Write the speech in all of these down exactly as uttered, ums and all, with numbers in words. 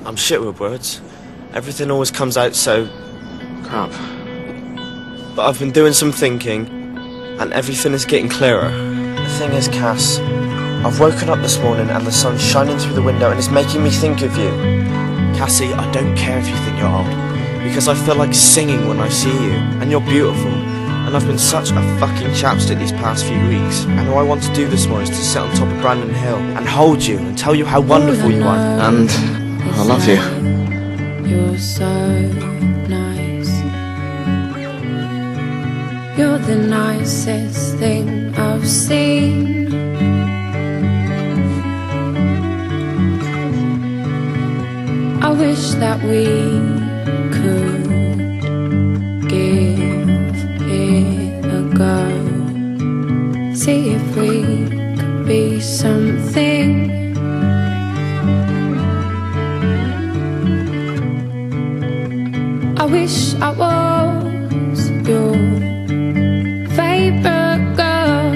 I'm shit with words. Everything always comes out so... crap. But I've been doing some thinking, and everything is getting clearer. The thing is, Cass, I've woken up this morning and the sun's shining through the window and it's making me think of you. Cassie, I don't care if you think you're old, because I feel like singing when I see you, and you're beautiful. And I've been such a fucking chapstick these past few weeks, and all I want to do this morning is to sit on top of Brandon Hill and hold you and tell you how wonderful you are. And I love you. You're so nice. You're the nicest thing I've seen. I wish that we could give it a go. See if we could be something. I wish I was your favorite girl.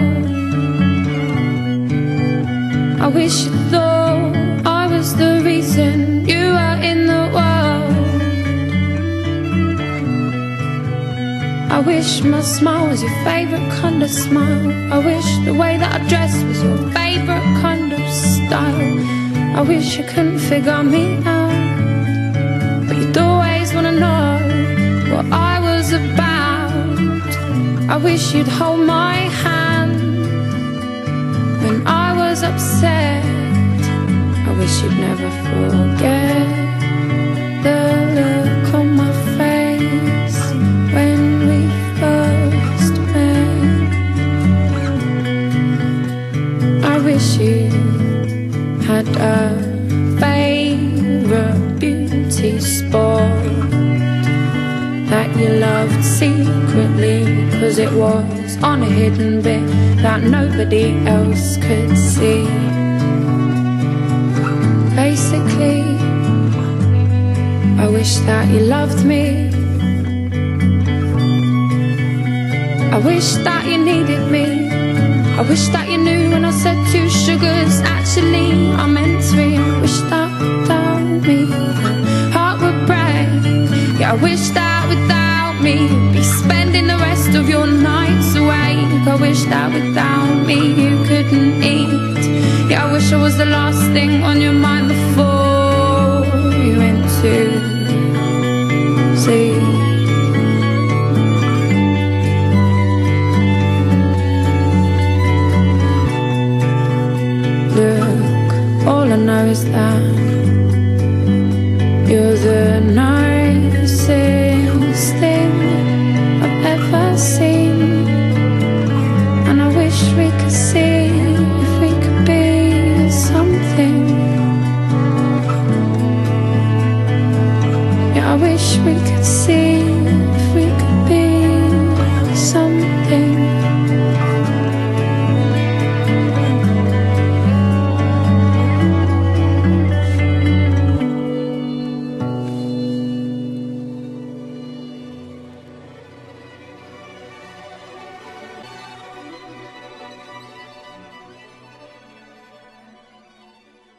I wish you thought I was the reason you were in the world. I wish my smile was your favorite kind of smile. I wish the way that I dressed was your favorite kind of style. I wish you couldn't figure me out, but you'd always wanna know what I was about. I wish you'd hold my hand when I was upset. I wish you'd never forget the look on my face when we first met. I wish you had a favorite beauty spot that you loved secretly, 'cause it was on a hidden bit that nobody else could see. Basically, I wish that you loved me. I wish that you needed me. I wish that you knew when I said two sugars, actually I meant three. I wish that without me, heart would break. Yeah, I wish that